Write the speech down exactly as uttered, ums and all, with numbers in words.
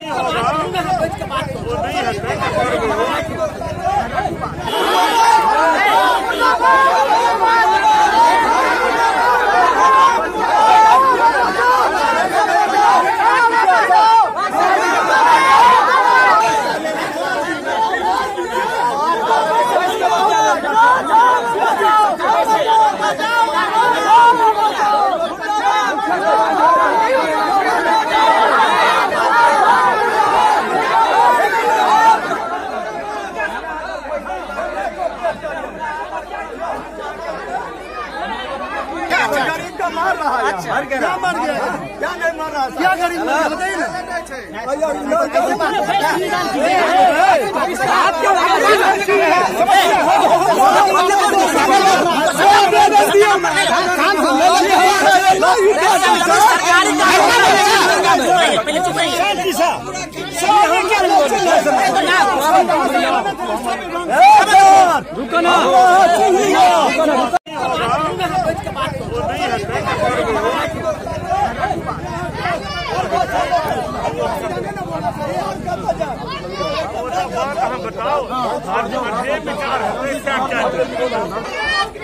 मार रहा है क्या मर गया क्या नहीं मर रहा क्या गरीब बताइए ना रुको ना बताओ